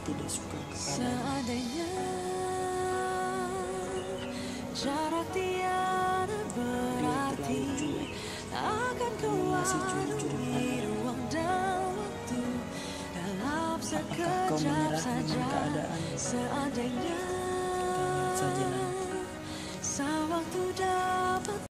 tidak suka kepadanya. Seandainya jarak tiada berarti, akan kuarungi ruang dan waktu dalam Apakah kau sekejap menyerah saja. dengan keadaan? Seandainya Kita lihat saja nanti. sewaktu dapat